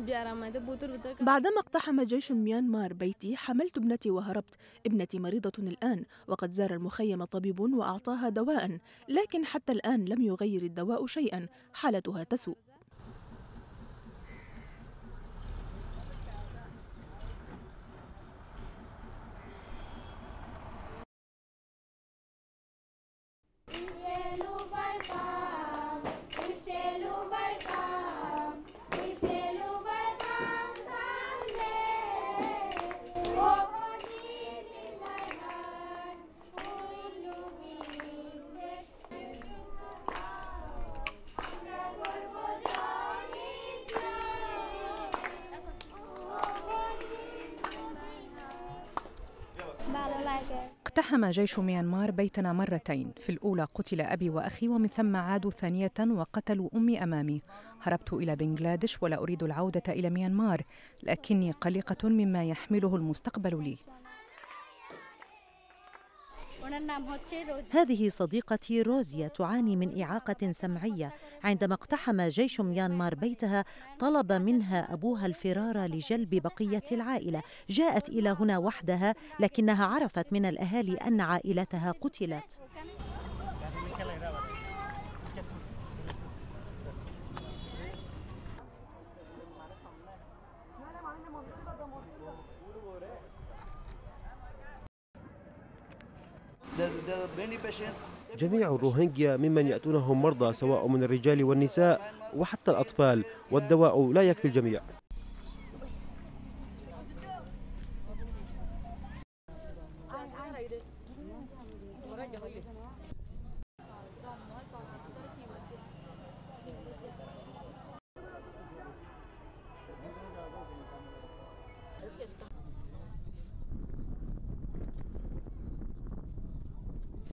بعدما اقتحم جيش ميانمار بيتي حملت ابنتي وهربت. ابنتي مريضة الآن، وقد زار المخيم طبيب وأعطاها دواء، لكن حتى الآن لم يغير الدواء شيئا، حالتها تسوء. اقتحم جيش ميانمار بيتنا مرتين، في الأولى قتل أبي وأخي ومن ثم عادوا ثانية وقتلوا أمي أمامي. هربت إلى بنغلاديش ولا أريد العودة إلى ميانمار، لكني قلقة مما يحمله المستقبل لي. هذه صديقتي روزيا تعاني من إعاقة سمعية. عندما اقتحم جيش ميانمار بيتها طلب منها أبوها الفرار لجلب بقية العائلة. جاءت إلى هنا وحدها، لكنها عرفت من الأهالي أن عائلتها قتلت. جميع الروهينجيا ممن يأتونهم مرضى سواء من الرجال والنساء وحتى الأطفال، والدواء لا يكفي الجميع.